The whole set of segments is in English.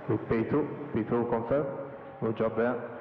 P2 confirm. Good job there.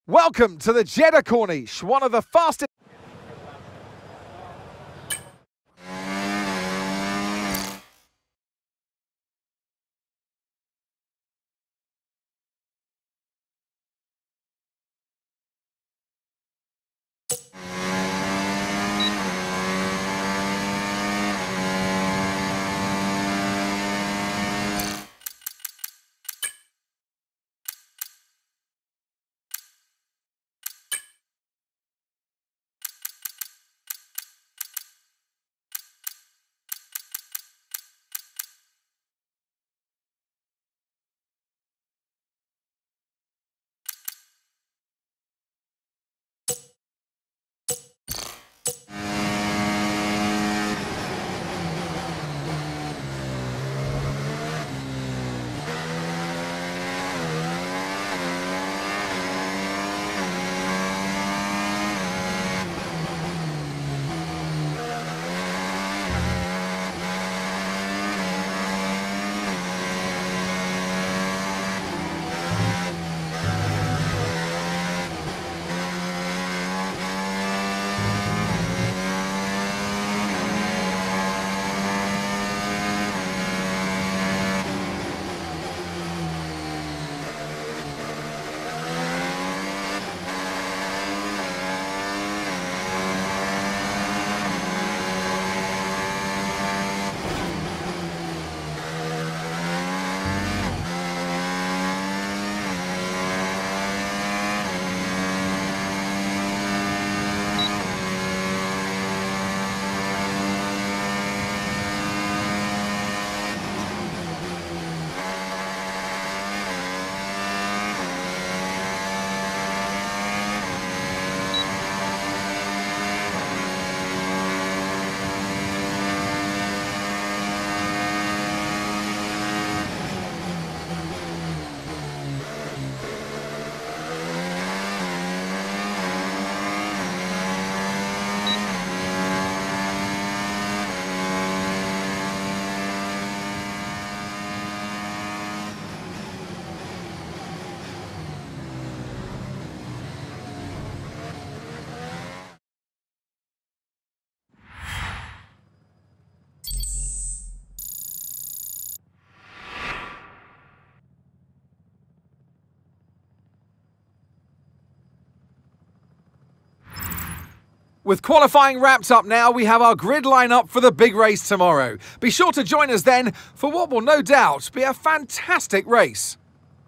Welcome to the Jeddah Corniche, one of the fastest... With qualifying wrapped up now, we have our grid lineup for the big race tomorrow. Be sure to join us then for what will no doubt be a fantastic race.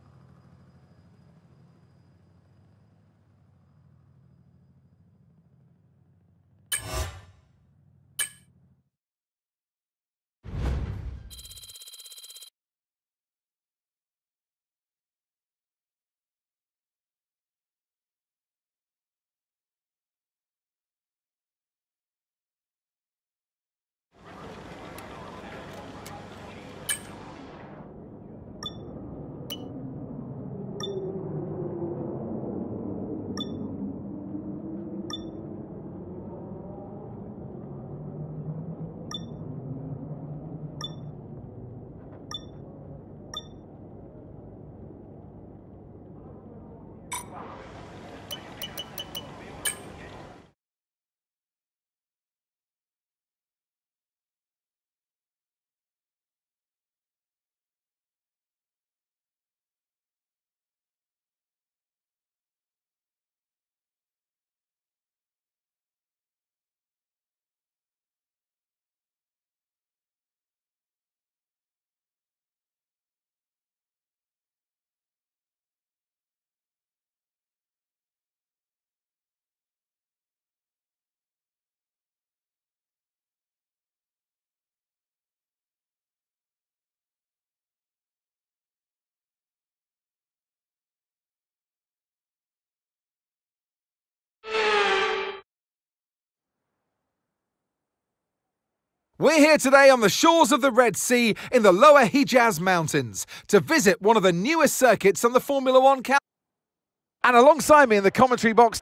We're here today on the shores of the Red Sea in the Lower Hejaz Mountains to visit one of the newest circuits on the Formula One calendar. And alongside me in the commentary box...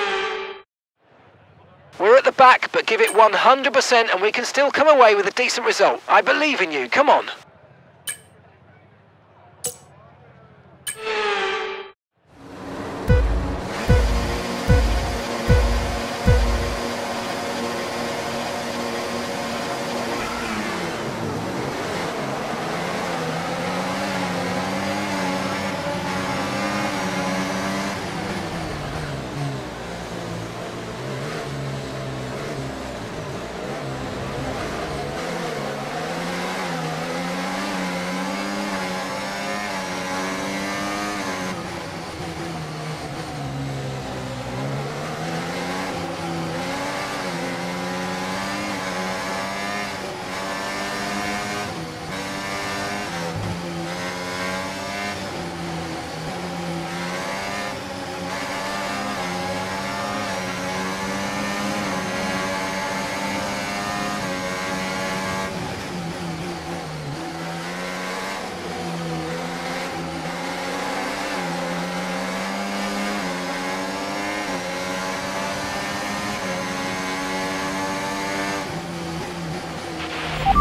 We're at the back, but give it 100% and we can still come away with a decent result. I believe in you, come on.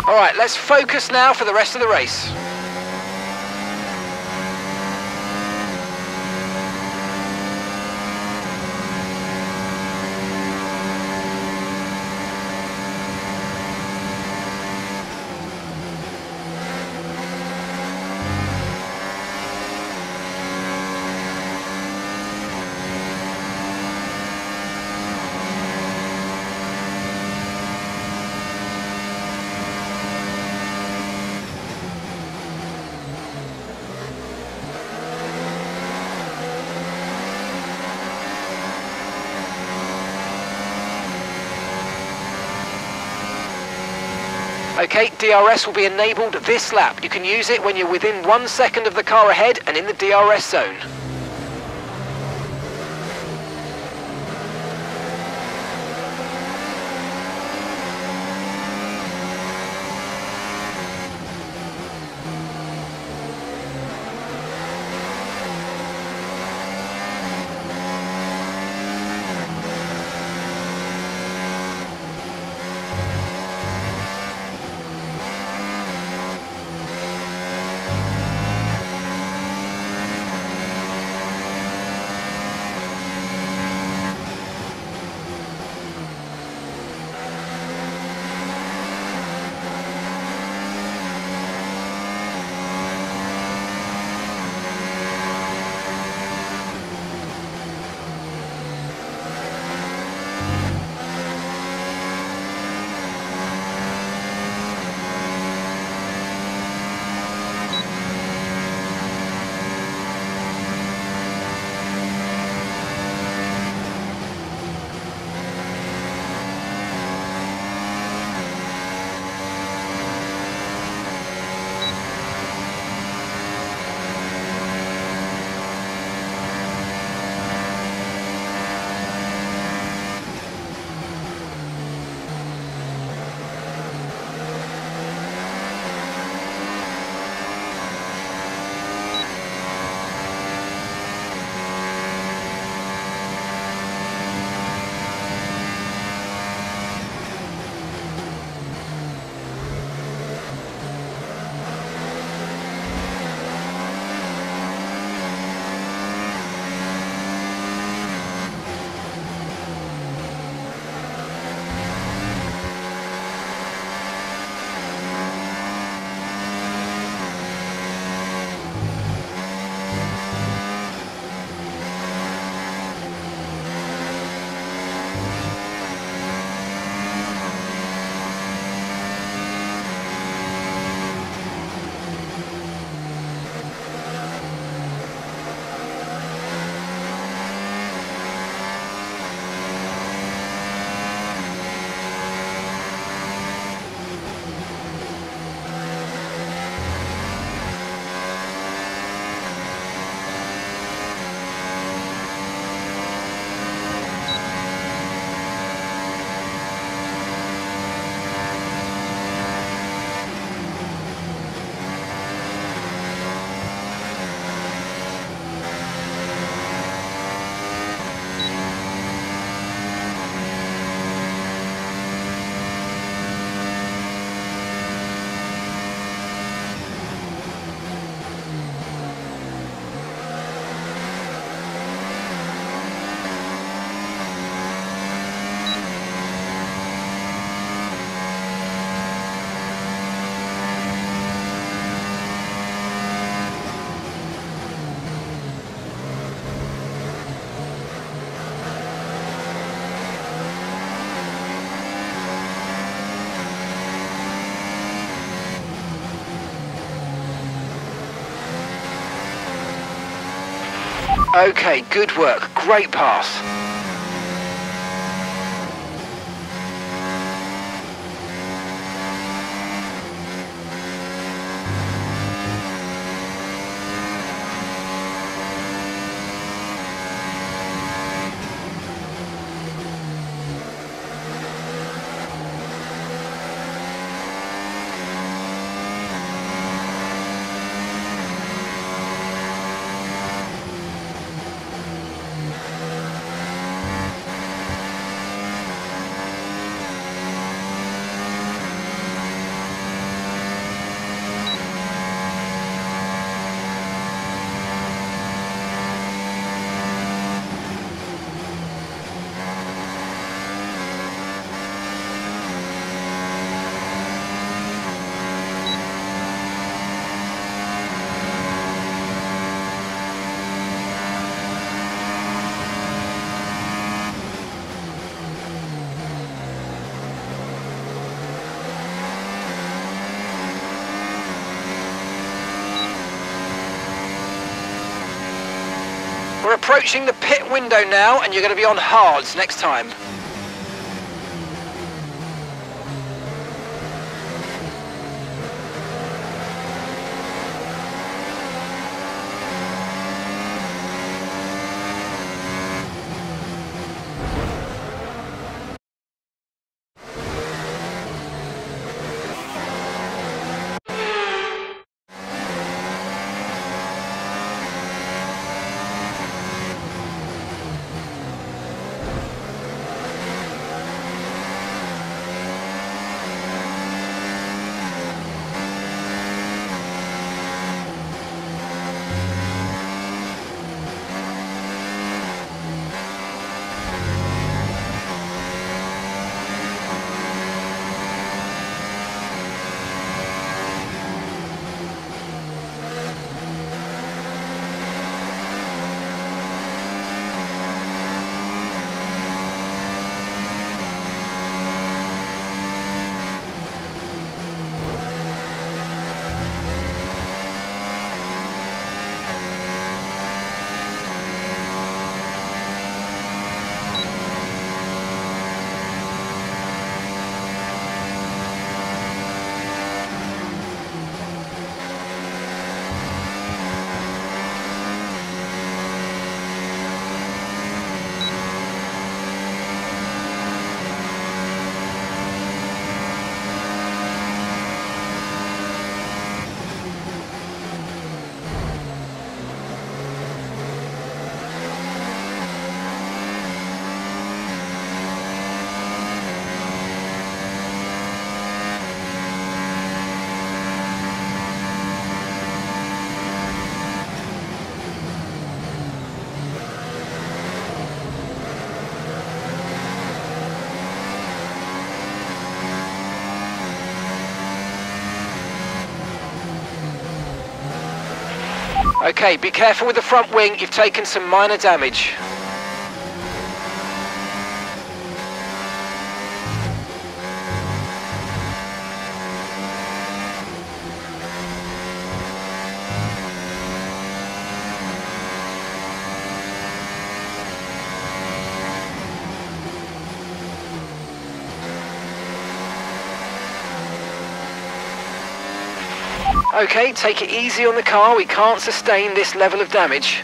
All right, let's focus now for the rest of the race. Okay, DRS will be enabled this lap. You can use it when you're within 1 second of the car ahead and in the DRS zone. Okay, good work. Great pass. approaching the pit window now, and you're going to be on hards next time. Okay, be careful with the front wing, you've taken some minor damage. Okay, take it easy on the car, we can't sustain this level of damage.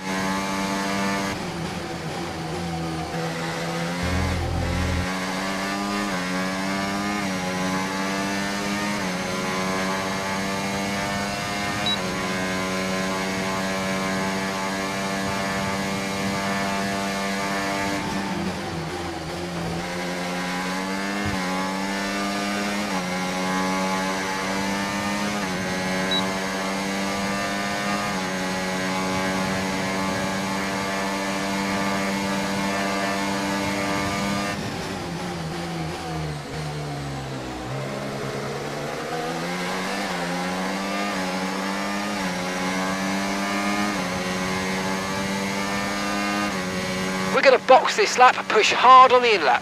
We're going to box this lap, push hard on the in-lap.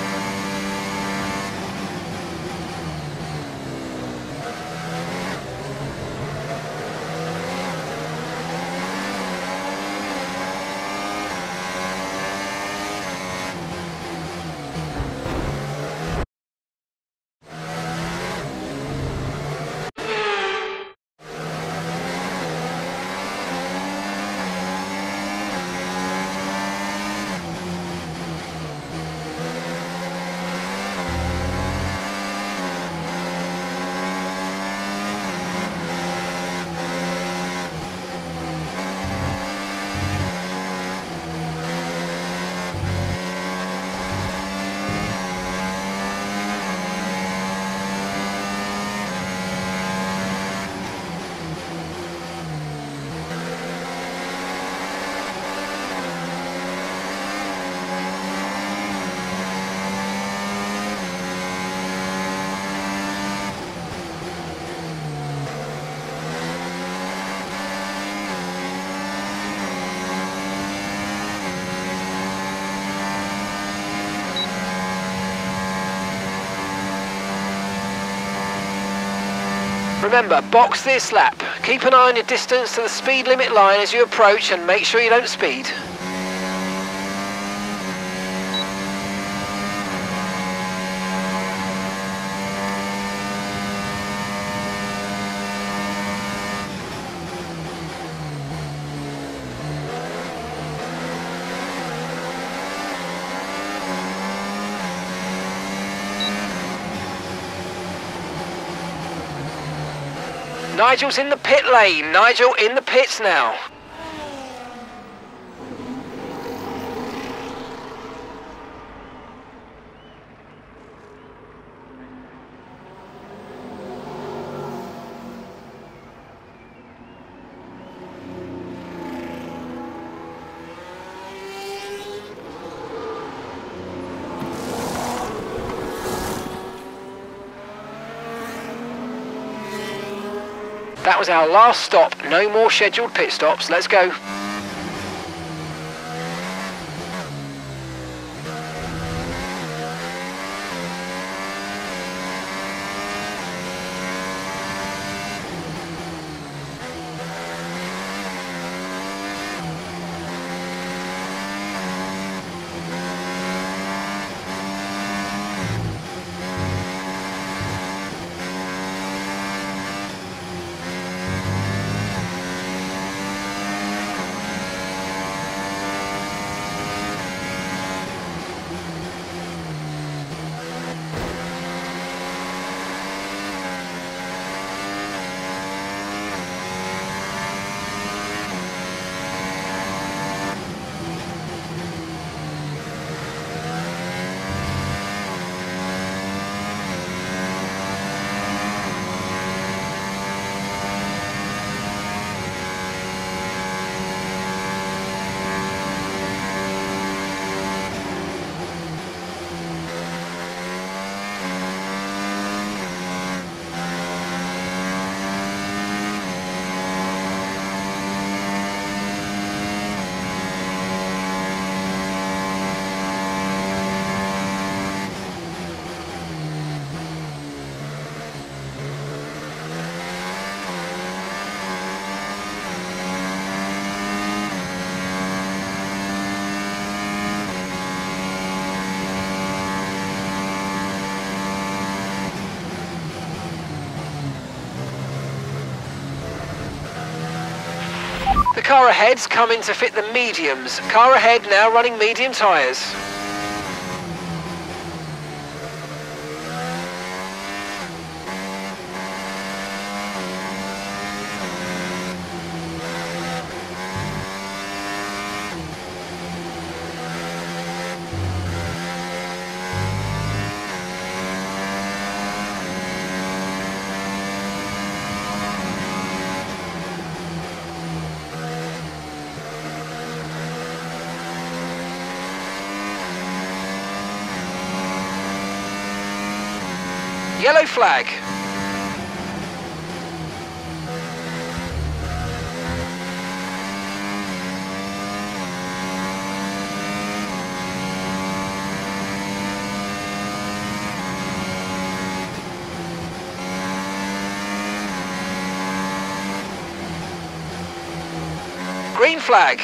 Remember, box this lap. Keep an eye on your distance to the speed limit line as you approach and make sure you don't speed. Nigel's in the pit lane. Nigel in the pits now. That was our last stop. No more scheduled pit stops. Let's go. The car ahead's coming to fit the mediums. Car ahead now running medium tyres. Yellow flag. Green flag.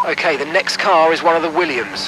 Okay, the next car is one of the Williams.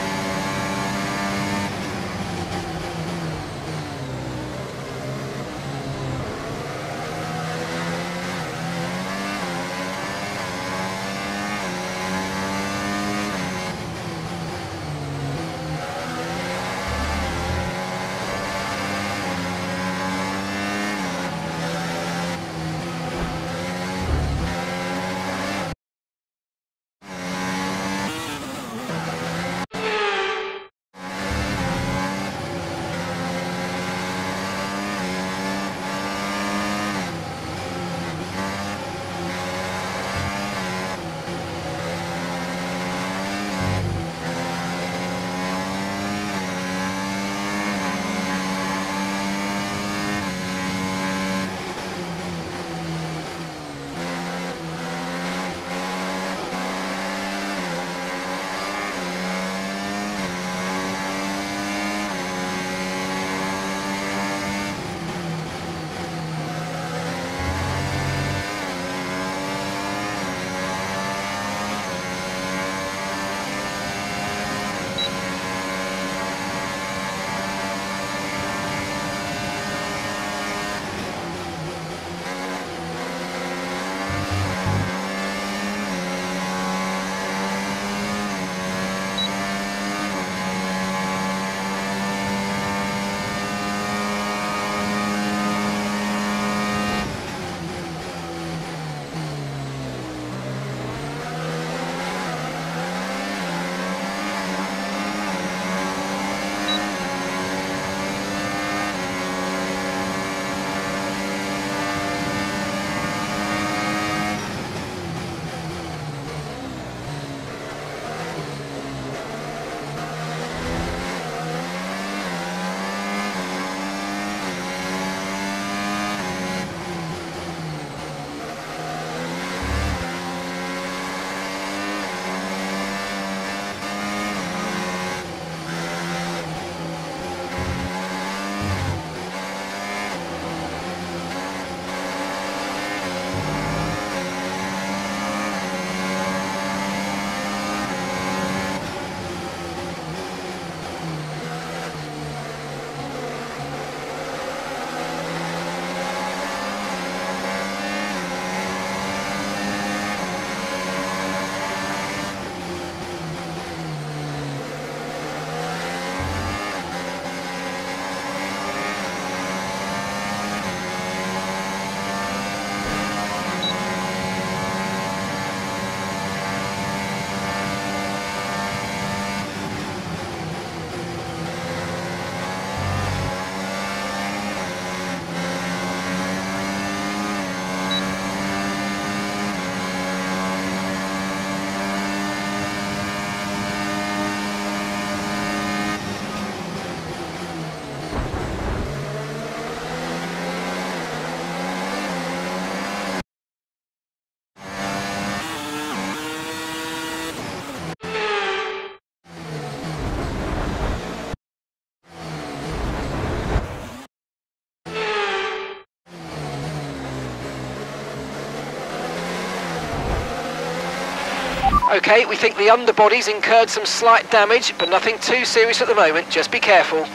Okay, we think the underbody's incurred some slight damage, but nothing too serious at the moment. Just be careful.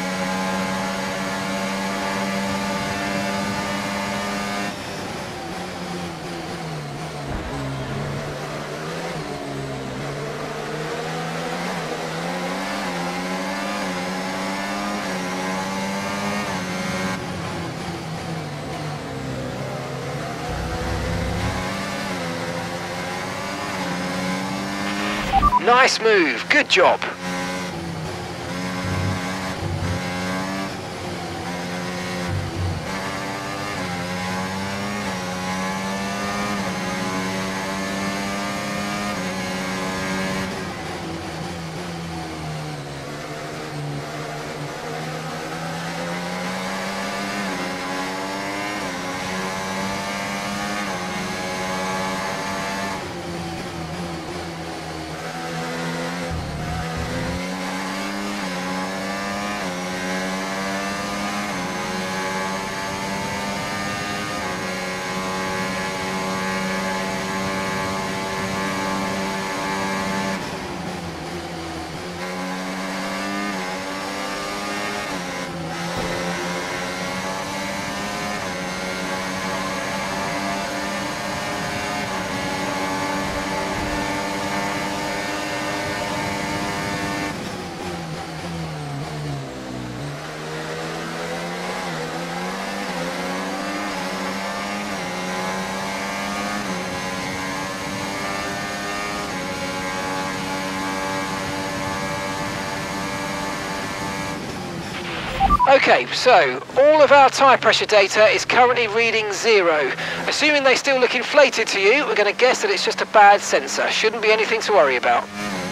Nice move, good job. Okay, so all of our tyre pressure data is currently reading 0. Assuming they still look inflated to you, we're going to guess that it's just a bad sensor. Shouldn't be anything to worry about.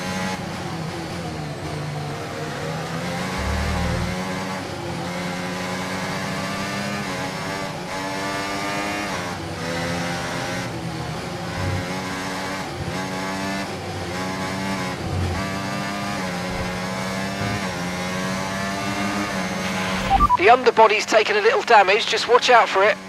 The underbody's taken a little damage, just watch out for it.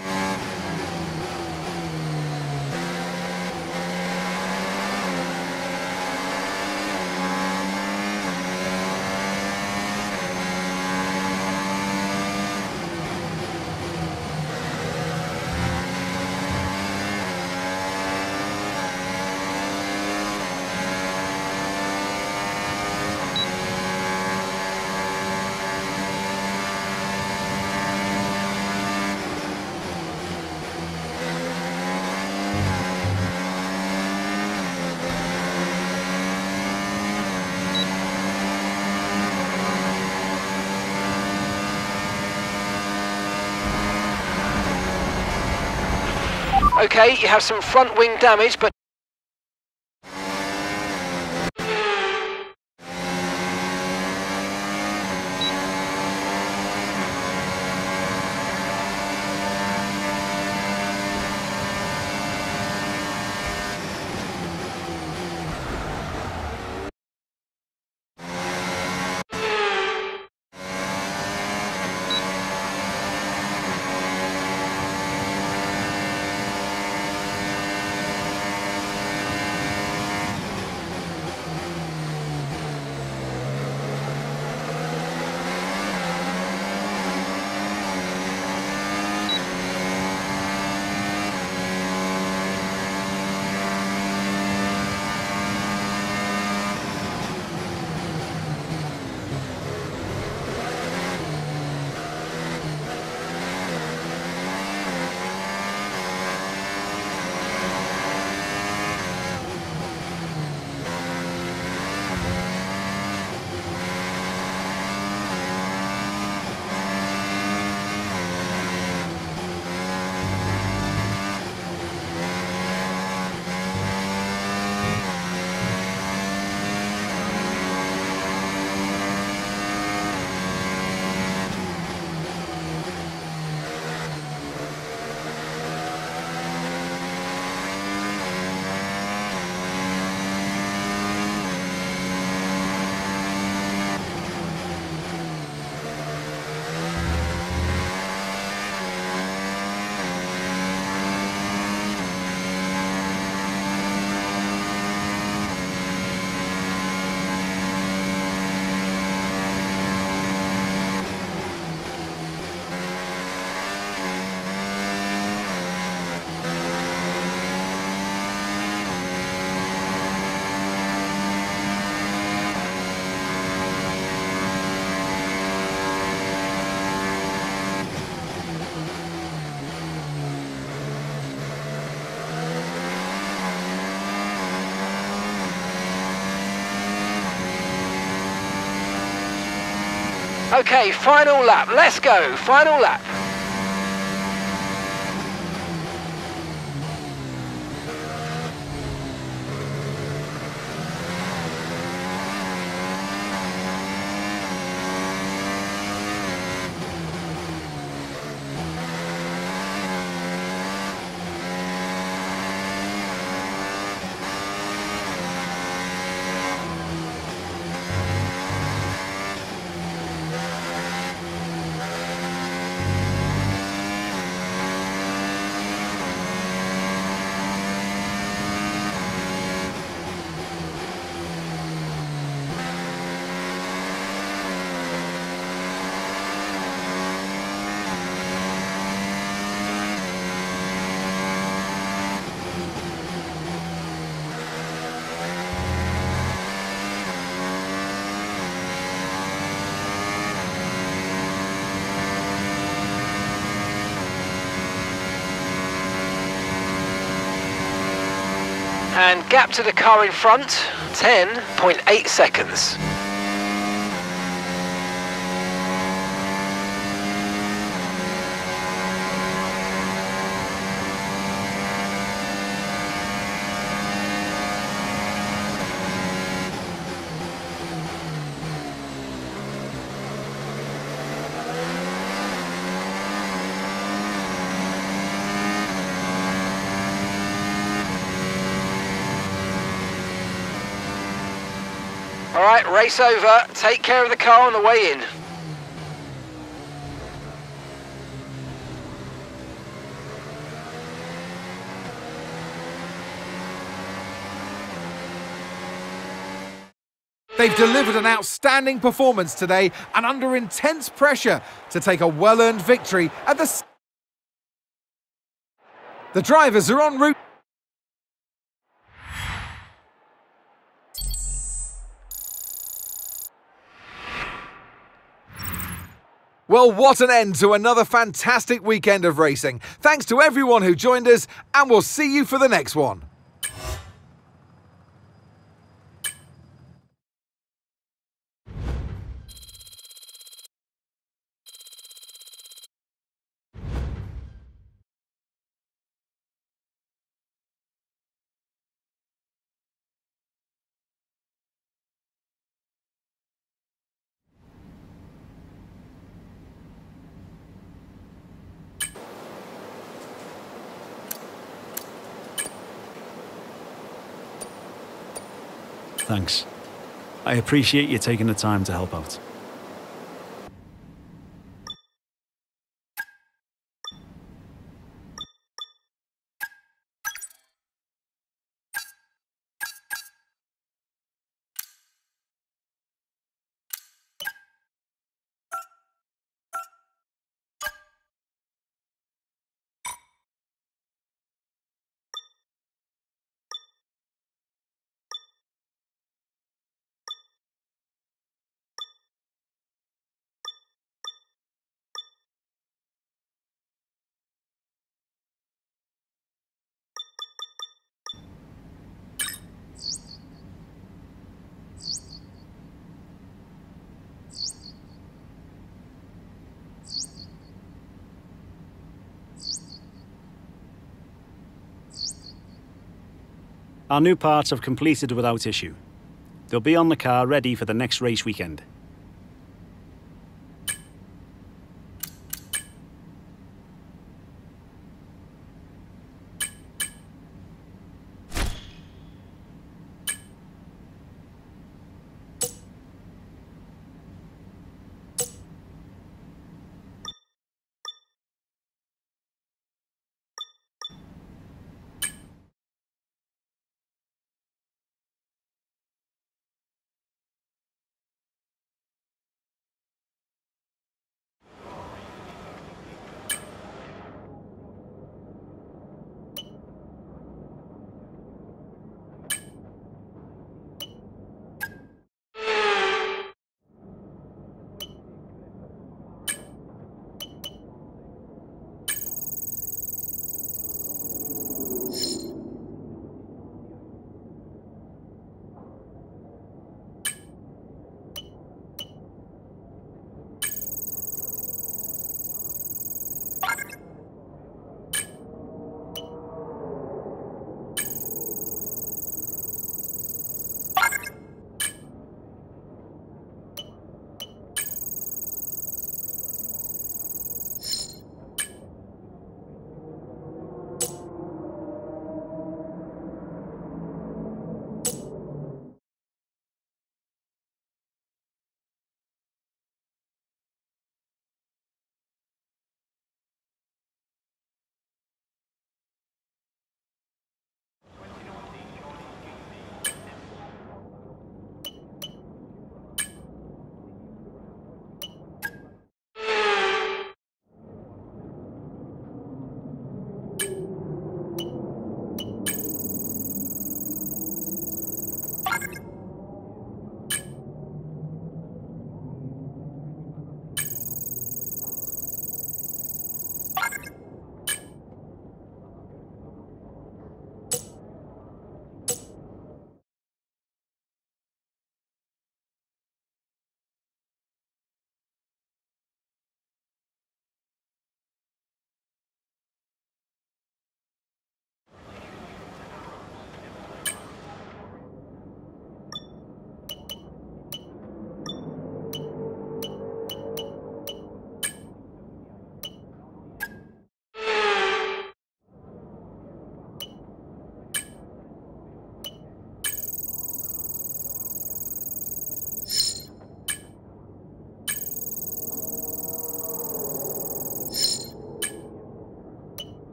Okay, you have some front wing damage, but okay, final lap, let's go, final lap. And gap to the car in front, 10.8 seconds. All right, race over. Take care of the car on the way in. They've delivered an outstanding performance today and under intense pressure to take a well-earned victory at the drivers are en route. Well, what an end to another fantastic weekend of racing. Thanks to everyone who joined us, and we'll see you for the next one. Thanks. I appreciate you taking the time to help out. Our new parts have completed without issue. They'll be on the car ready for the next race weekend.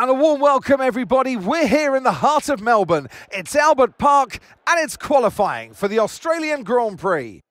And a warm welcome, everybody. We're here in the heart of Melbourne. It's Albert Park, and it's qualifying for the Australian Grand Prix.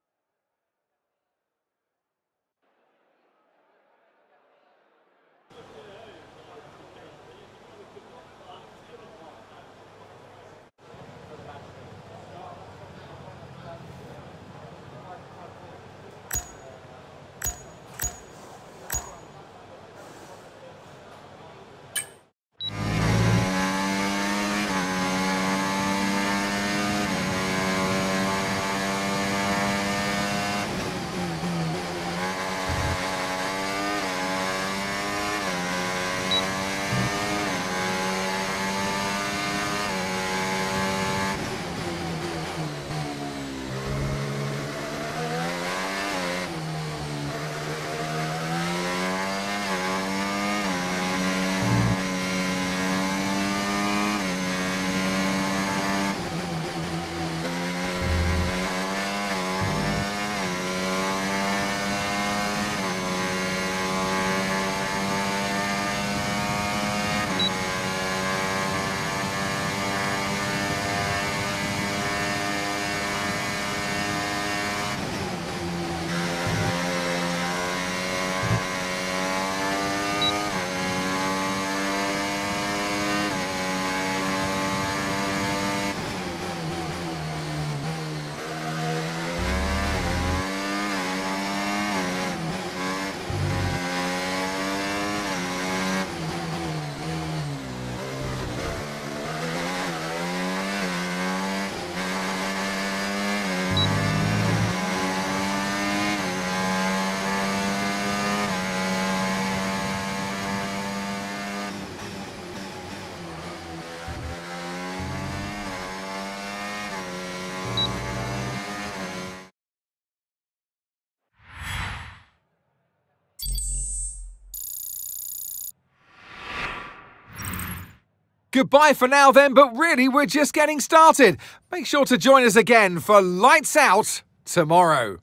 Goodbye for now then, but really we're just getting started. Make sure to join us again for Lights Out tomorrow.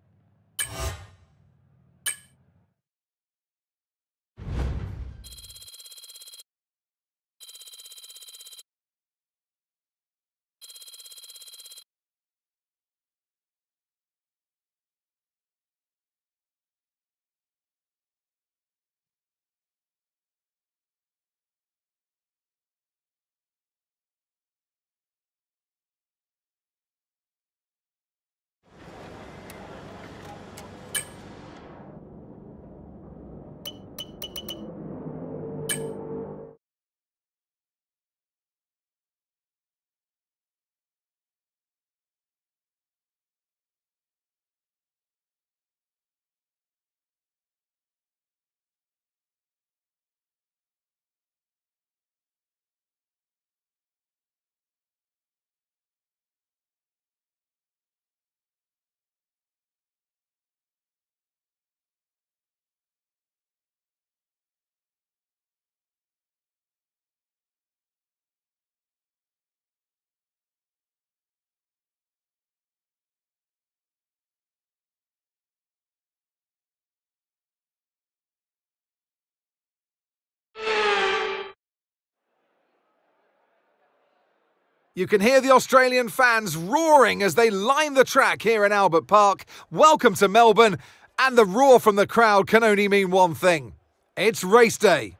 You can hear the Australian fans roaring as they line the track here in Albert Park. Welcome to Melbourne, and the roar from the crowd can only mean one thing. It's race day.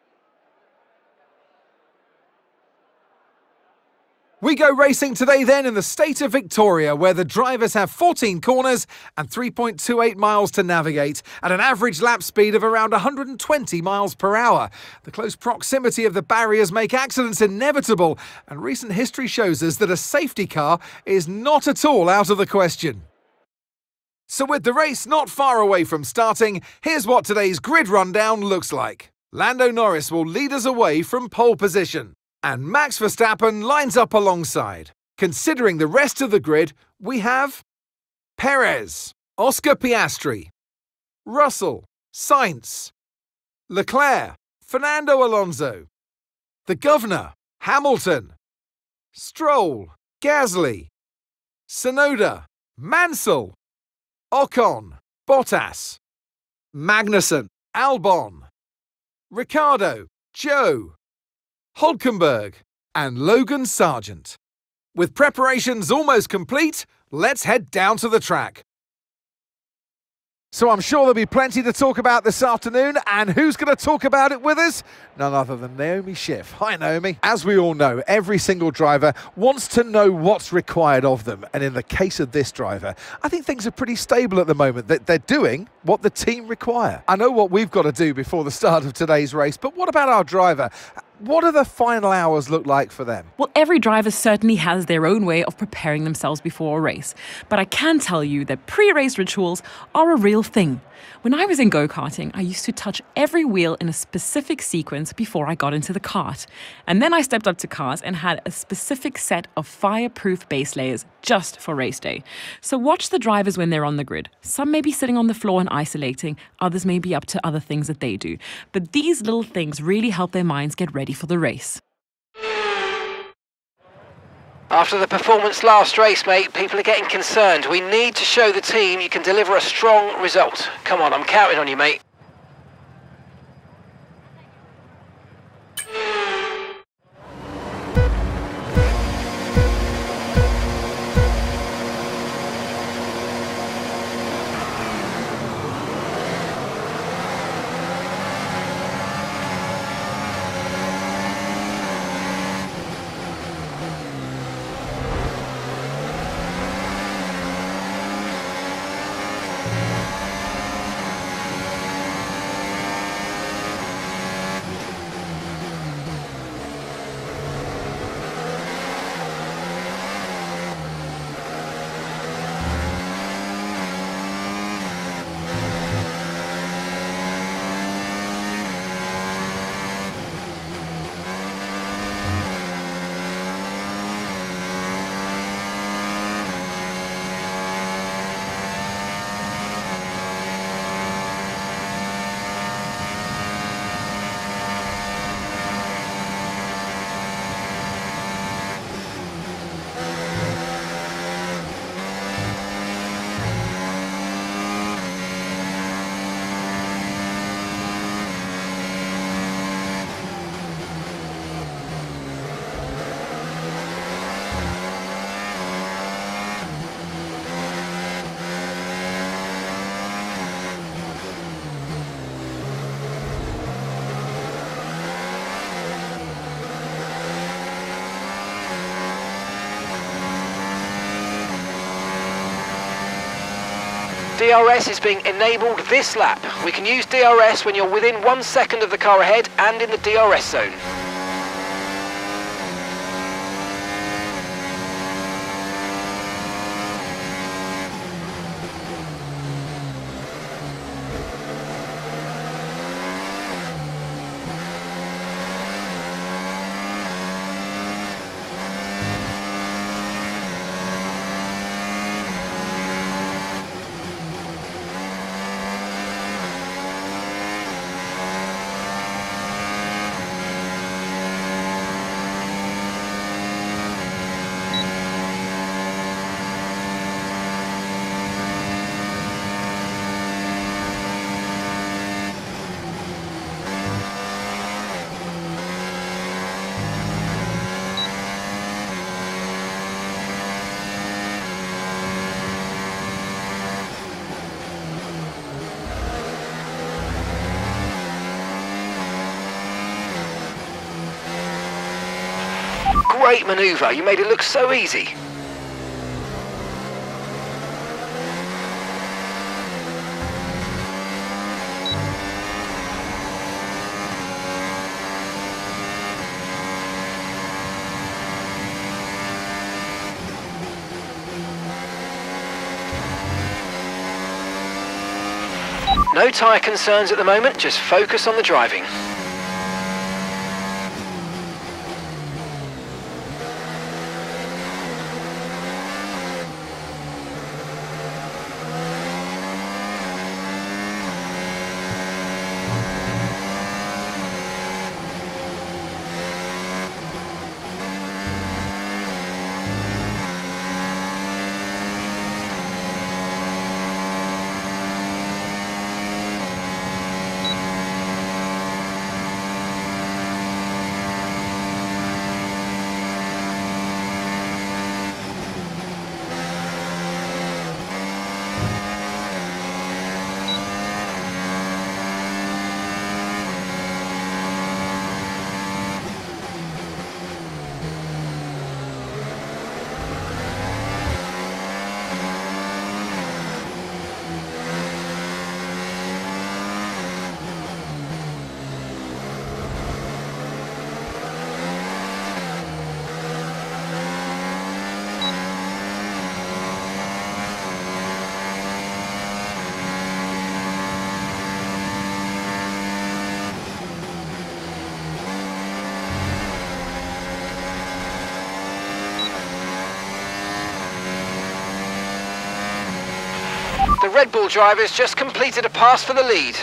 We go racing today then in the state of Victoria, where the drivers have 14 corners and 3.28 miles to navigate at an average lap speed of around 120 miles per hour. The close proximity of the barriers make accidents inevitable, and recent history shows us that a safety car is not at all out of the question. So with the race not far away from starting, here's what today's grid rundown looks like. Lando Norris will lead us away from pole position, and Max Verstappen lines up alongside. Considering the rest of the grid, we have Perez, Oscar Piastri, Russell, Sainz, Leclerc, Fernando Alonso, the Governor, Hamilton, Stroll, Gasly, Tsunoda, Mansell, Ocon, Bottas, Magnussen, Albon, Ricciardo, Joe, Hulkenberg, and Logan Sargent. With preparations almost complete, let's head down to the track. So I'm sure there'll be plenty to talk about this afternoon, and who's going to talk about it with us? None other than Naomi Schiff. Hi, Naomi. As we all know, every single driver wants to know what's required of them, and in the case of this driver, I think things are pretty stable at the moment, that they're doing what the team require. I know what we've got to do before the start of today's race, but what about our driver? What do the final hours look like for them? Well, every driver certainly has their own way of preparing themselves before a race. But I can tell you that pre-race rituals are a real thing. When I was in go-karting, I used to touch every wheel in a specific sequence before I got into the kart. And then I stepped up to cars and had a specific set of fireproof base layers just for race day. So watch the drivers when they're on the grid. Some may be sitting on the floor and isolating, others may be up to other things that they do. But these little things really help their minds get ready for the race. After the performance last race, mate, people are getting concerned. We need to show the team you can deliver a strong result. Come on, I'm counting on you, mate. DRS is being enabled this lap. We can use DRS when you're within 1 second of the car ahead and in the DRS zone. Great manoeuvre, you made it look so easy. No tyre concerns at the moment, just focus on the driving. Red Bull driver's just completed a pass for the lead.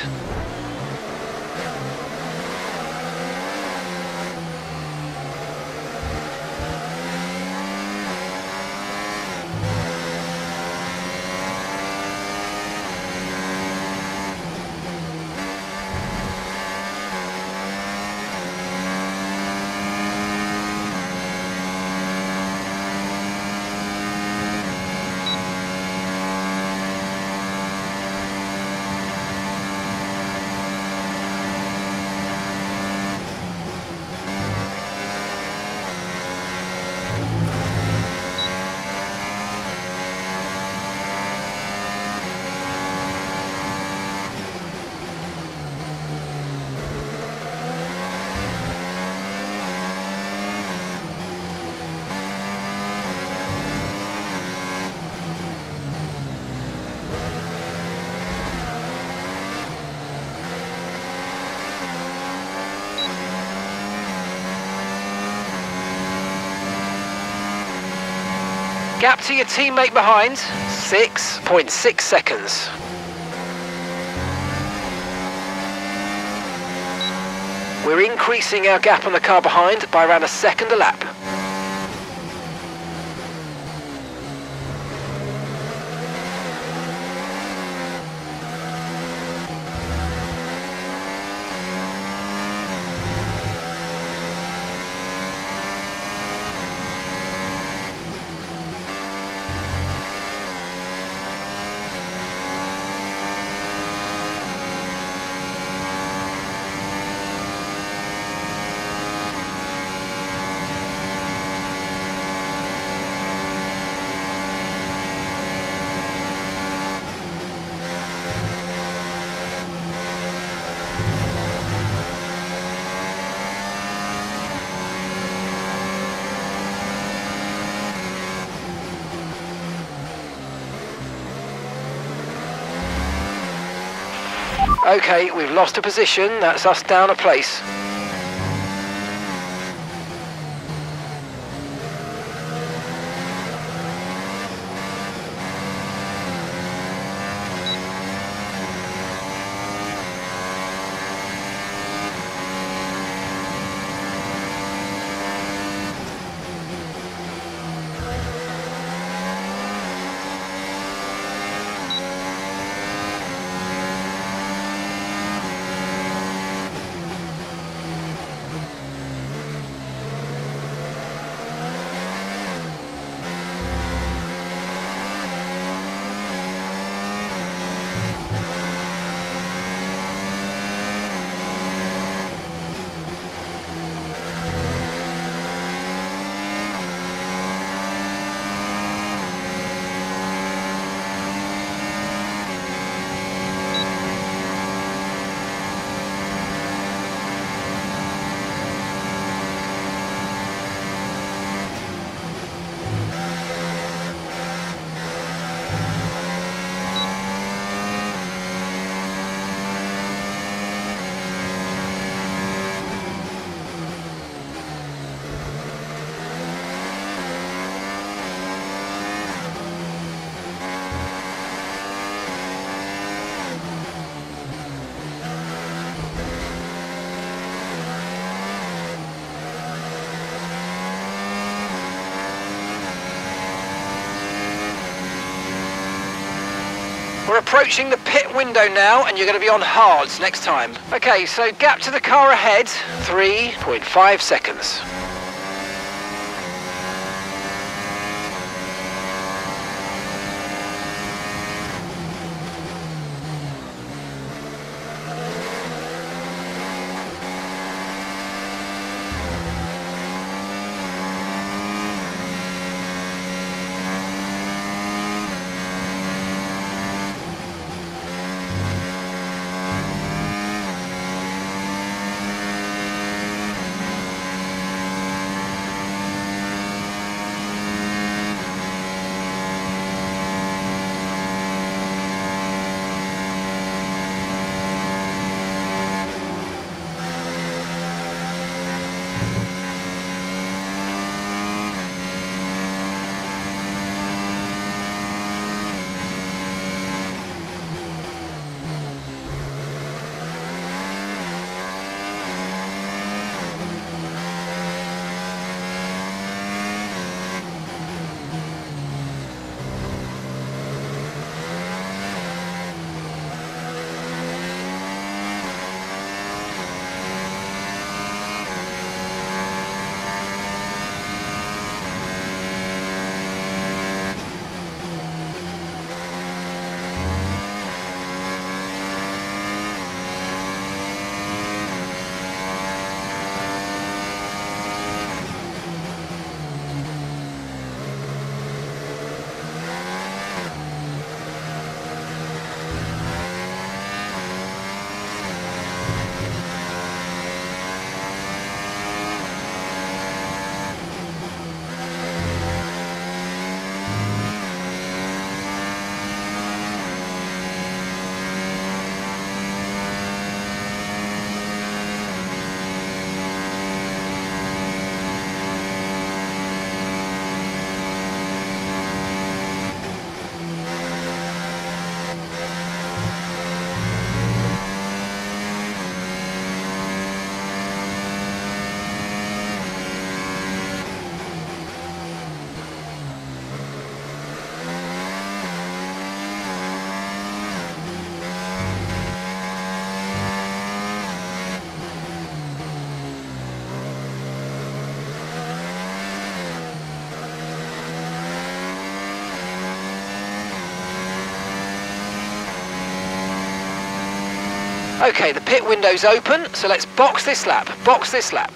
Gap to your teammate behind, 6.6 seconds. We're increasing our gap on the car behind by around a second a lap. Okay, we've lost a position, that's us down a place. We're approaching the pit window now and you're going to be on hards next time. Okay, so gap to the car ahead, 3.5 seconds. Okay, the pit window's open, so let's box this lap, box this lap.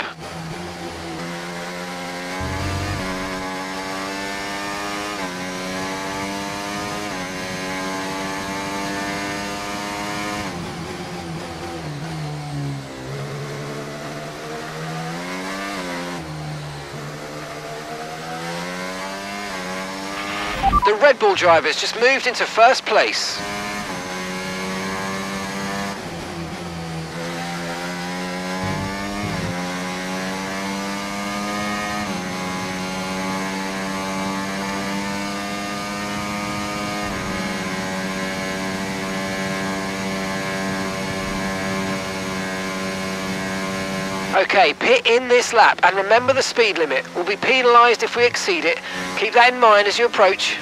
The Red Bull drivers just moved into first place. Okay, pit in this lap, and remember the speed limit. We'll be penalised if we exceed it. Keep that in mind as you approach.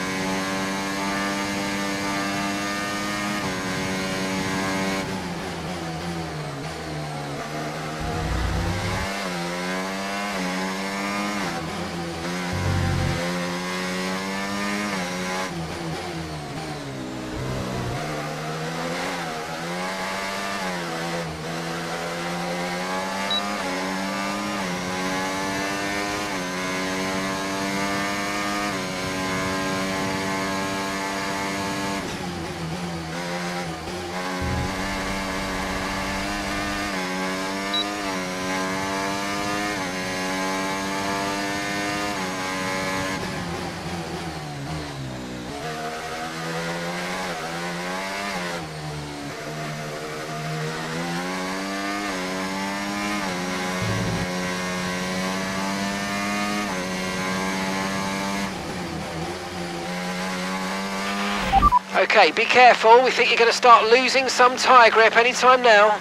Okay, be careful. We think you're going to start losing some tyre grip anytime now.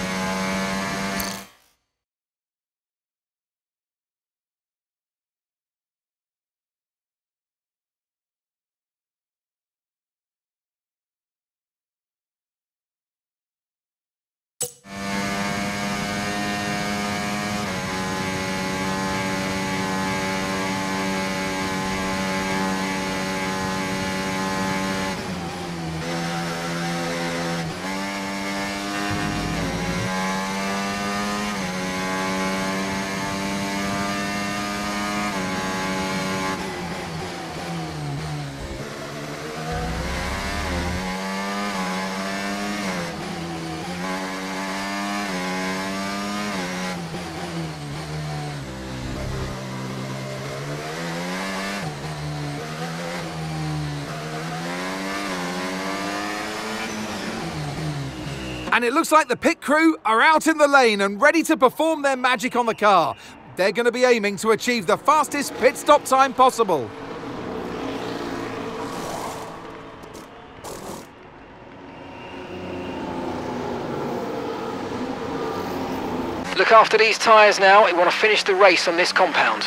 And it looks like the pit crew are out in the lane and ready to perform their magic on the car. They're going to be aiming to achieve the fastest pit stop time possible. Look after these tyres now. We want to finish the race on this compound.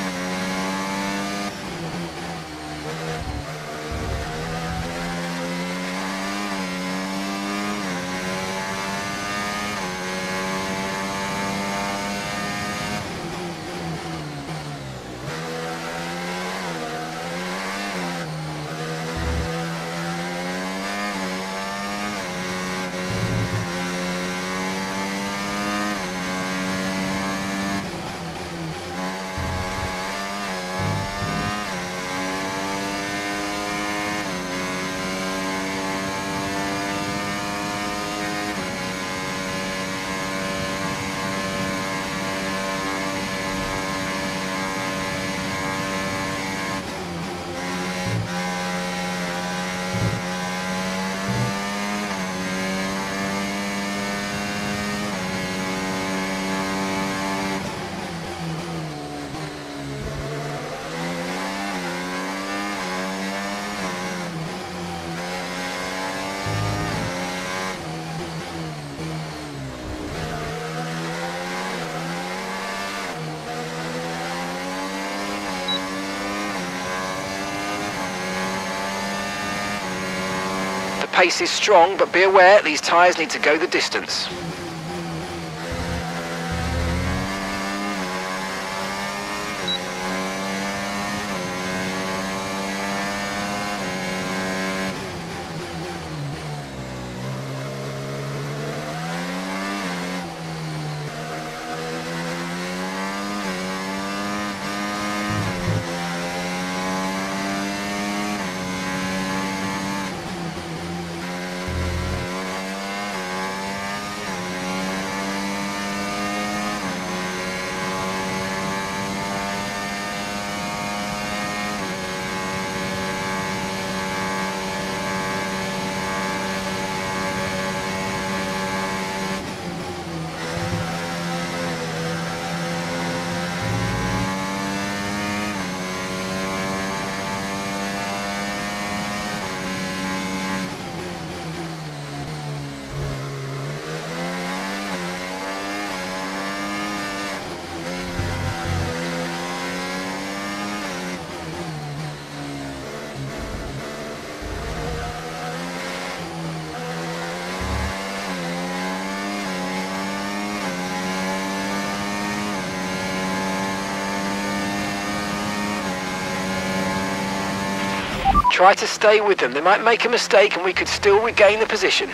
The pace is strong, but be aware these tyres need to go the distance. Try to stay with them. They might make a mistake and we could still regain the position.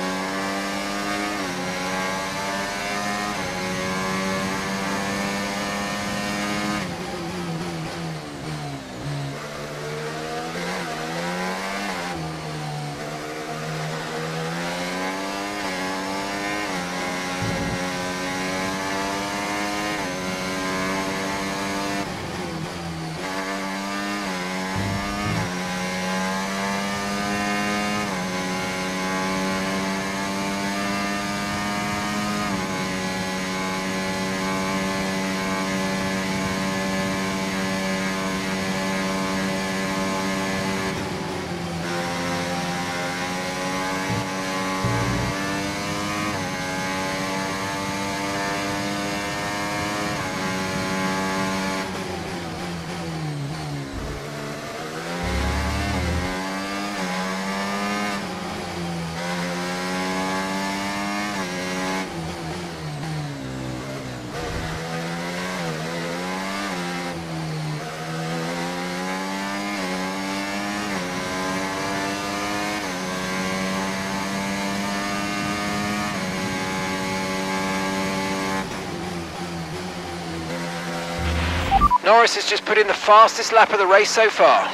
Norris has just put in the fastest lap of the race so far.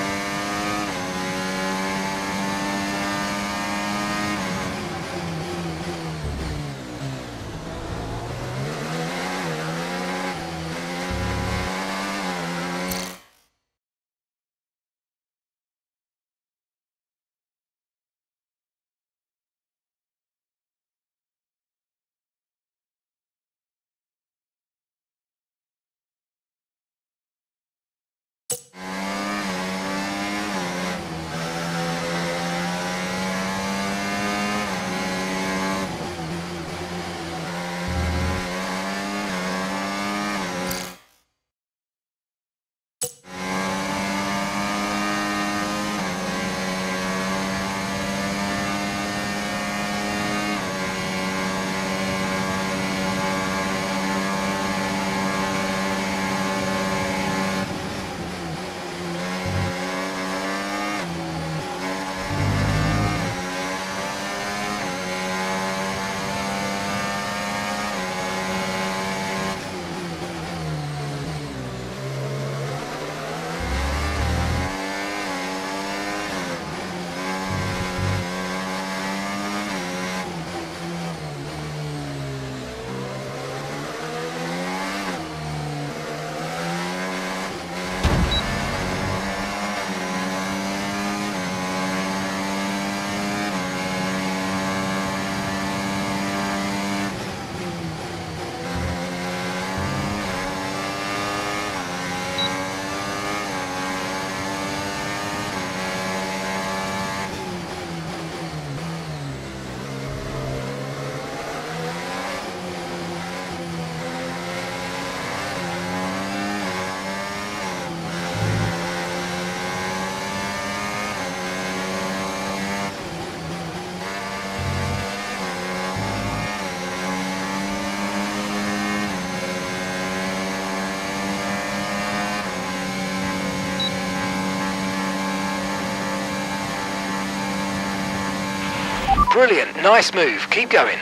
Brilliant, nice move, keep going.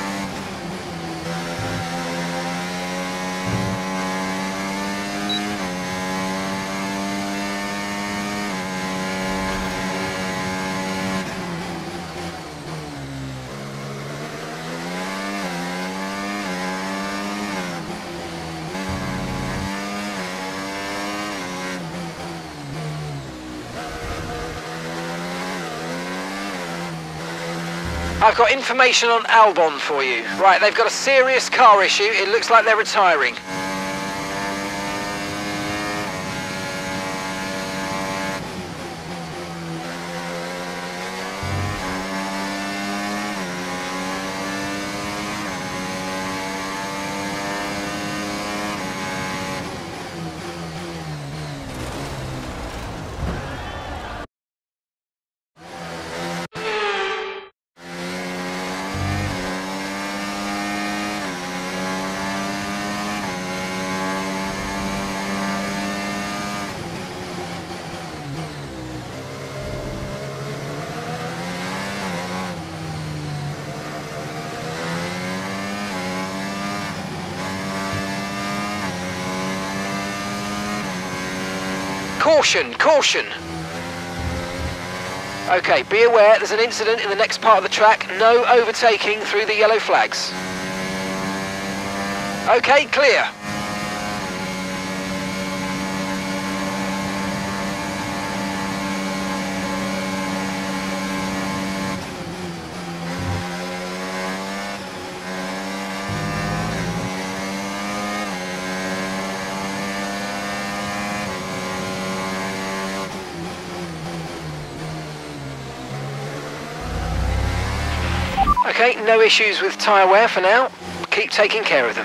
I've got information on Albon for you. Right, they've got a serious car issue. It looks like they're retiring. Caution, caution. Okay, be aware there's an incident in the next part of the track. No overtaking through the yellow flags. Okay, clear. Okay, no issues with tyre wear for now. Keep taking care of them.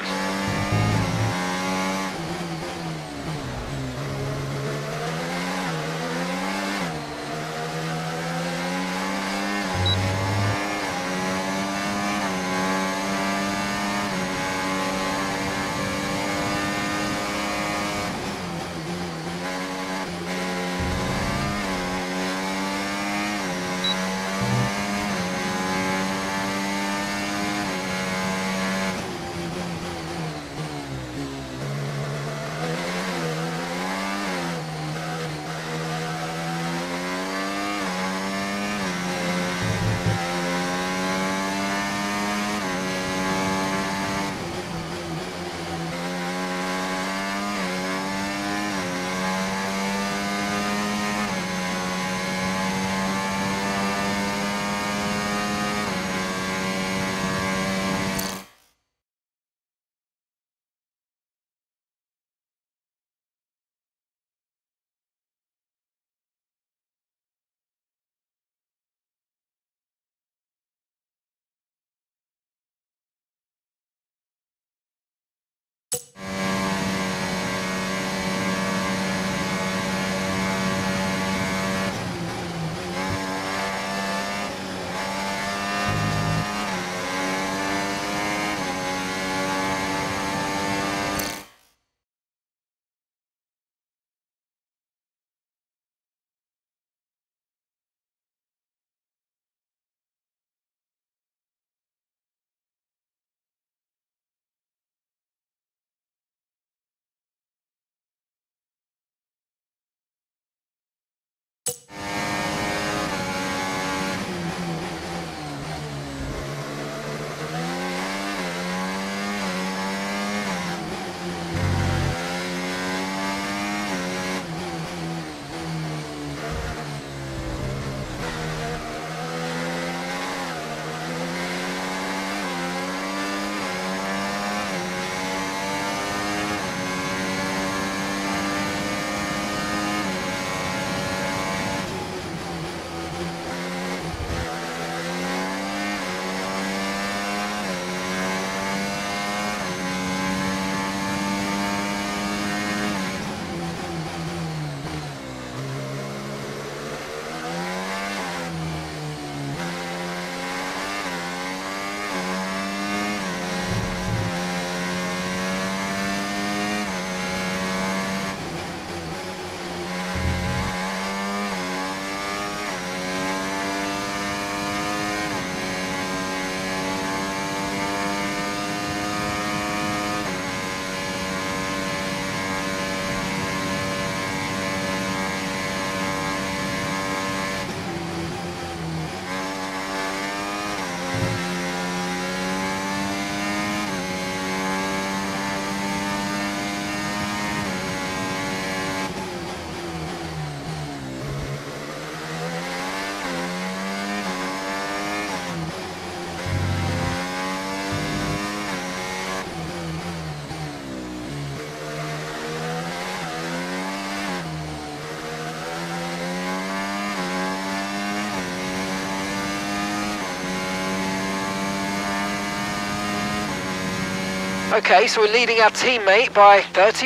Okay, so we're leading our teammate by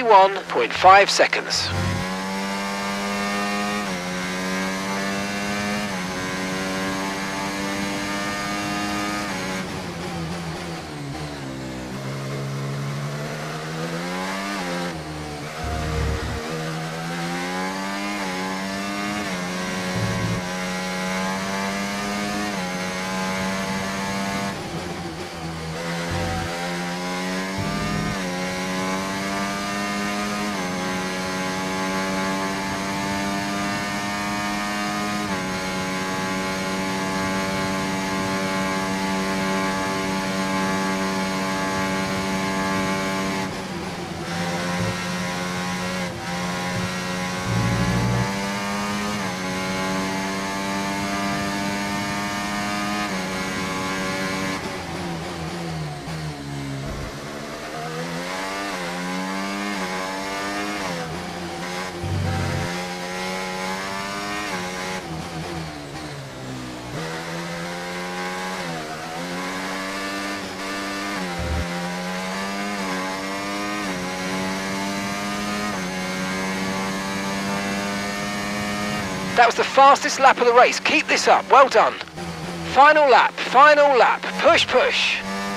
31.5 seconds. That was the fastest lap of the race. Keep this up. Well done. Final lap. Final lap. Push, push.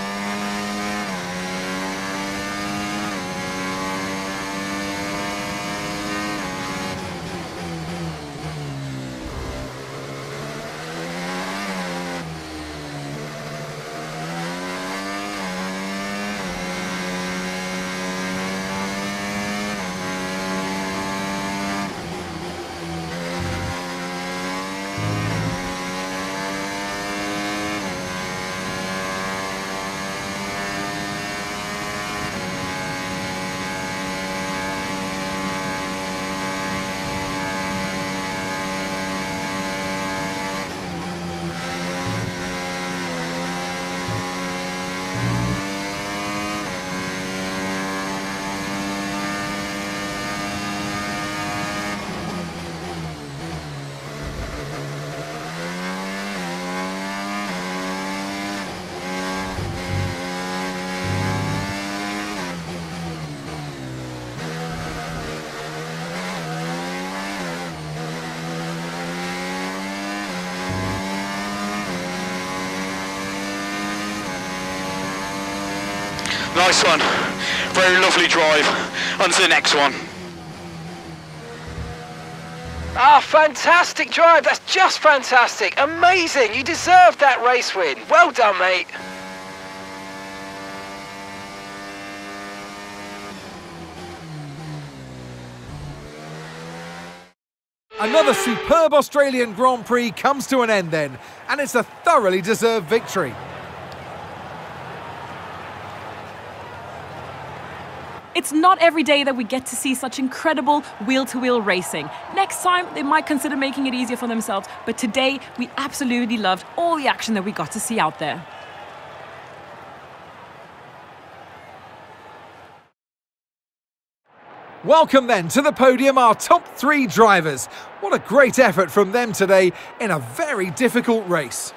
Nice one. Very lovely drive. On to the next one. Ah, fantastic drive. That's just fantastic. Amazing. You deserved that race win. Well done, mate. Another superb Australian Grand Prix comes to an end then, and it's a thoroughly deserved victory. It's not every day that we get to see such incredible wheel-to-wheel racing. Next time, they might consider making it easier for themselves, but today, we absolutely loved all the action that we got to see out there. Welcome then to the podium, our top 3 drivers. What a great effort from them today in a very difficult race.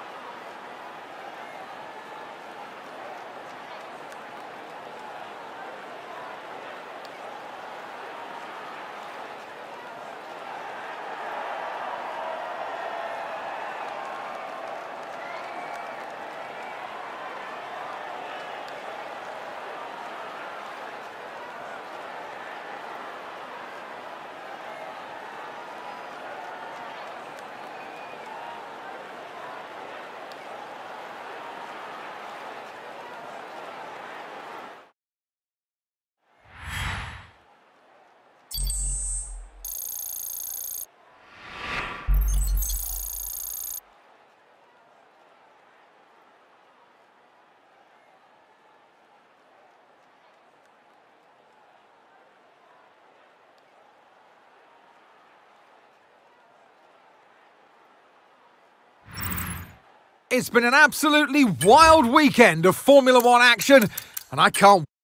It's been an absolutely wild weekend of Formula One action, and I can't